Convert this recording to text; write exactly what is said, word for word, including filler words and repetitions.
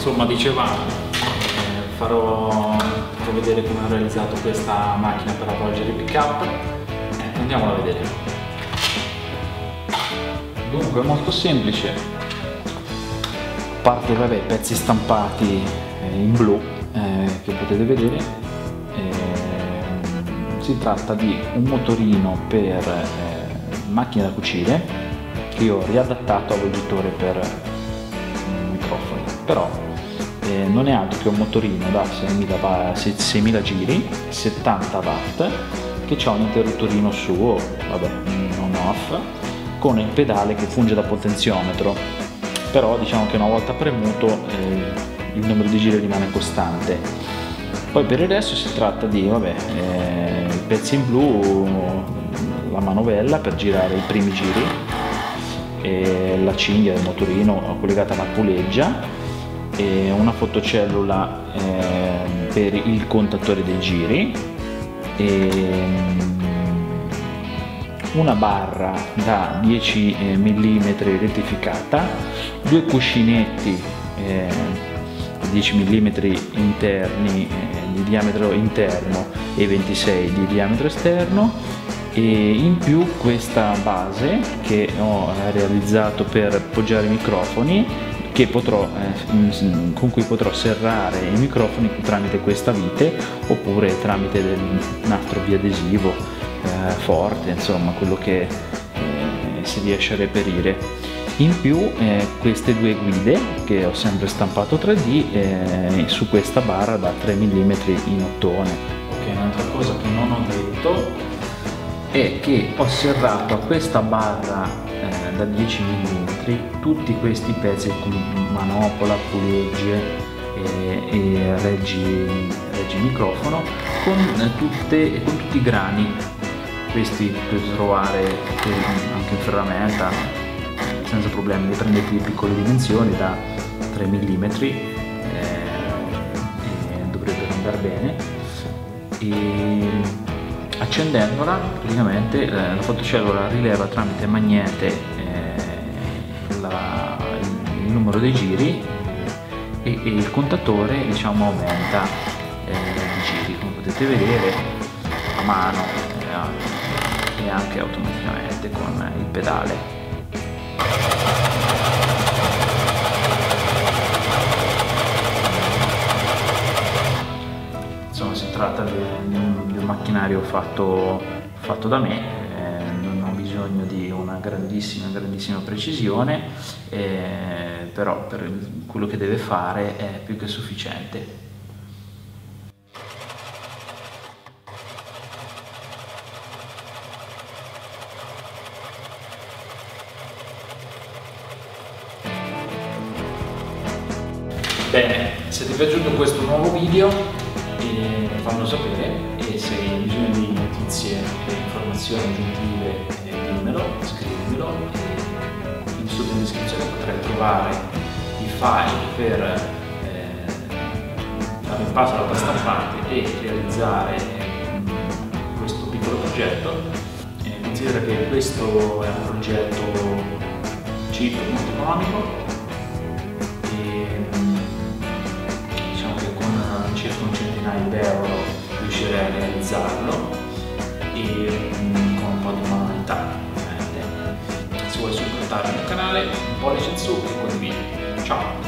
insomma, dicevamo, eh, farò, farò vedere come ho realizzato questa macchina per avvolgere i pick up. Eh, andiamola a vedere. Dunque è molto semplice, a parte vabbè, pezzi stampati eh, in blu eh, che potete vedere, eh, si tratta di un motorino per eh, macchina da cucire che io ho riadattato a avvolgitore per eh, microfoni, però eh, non è altro che un motorino da seimila giri, settanta watt, che ha un interruttorino suo, vabbè, non off, con il pedale che funge da potenziometro, però diciamo che una volta premuto eh, il numero di giri rimane costante. Poi per il resto si tratta di vabbè, eh, i pezzi in blu, la manovella per girare i primi giri, e la cinghia del motorino collegata a una puleggia, e una fotocellula eh, per il contatore dei giri, e una barra da dieci millimetri rettificata, due cuscinetti eh, dieci millimetri interni eh, di diametro interno e ventisei di diametro esterno, e in più questa base che ho realizzato per appoggiare i microfoni, che potrò, eh, con cui potrò serrare i microfoni tramite questa vite oppure tramite del nastro biadesivo eh, forte, insomma quello che eh, si riesce a reperire. In più eh, queste due guide che ho sempre stampato tre D eh, su questa barra da tre millimetri in ottone. Ok, un'altra cosa che non ho detto è che ho serrato a questa barra eh, da dieci millimetri tutti questi pezzi con manopola, pulegge e, e reggi, reggi microfono con, eh, tutte, con tutti i grani. Questi potete trovare anche in ferramenta senza problemi, li prendete di piccole dimensioni da tre millimetri eh, e dovrebbero andare bene. E accendendola praticamente la fotocellula rileva tramite magnete eh, la, il numero dei giri e, e il contatore diciamo aumenta eh, i giri, come potete vedere a mano eh, e anche automaticamente con il pedale. Insomma, si tratta di un, di un macchinario fatto, fatto da me, eh, non ho bisogno di una grandissima grandissima precisione, eh, però per quello che deve fare è più che sufficiente. Bene, se ti è piaciuto questo nuovo video eh, fallo sapere, e se hai bisogno di notizie e informazioni aggiuntive eh, dimmelo, scrivimelo, e in sotto in descrizione potrai trovare i file per eh, fare il passo alla stampante e realizzare eh, questo piccolo progetto. Eh, considera che questo è un progetto cheap, molto economico, circa un centinaio di euro riuscirei a realizzarlo, e mm, con un po' di manualità ovviamente. Se vuoi supportare il mio canale, un pollice in su e condividi. Ciao!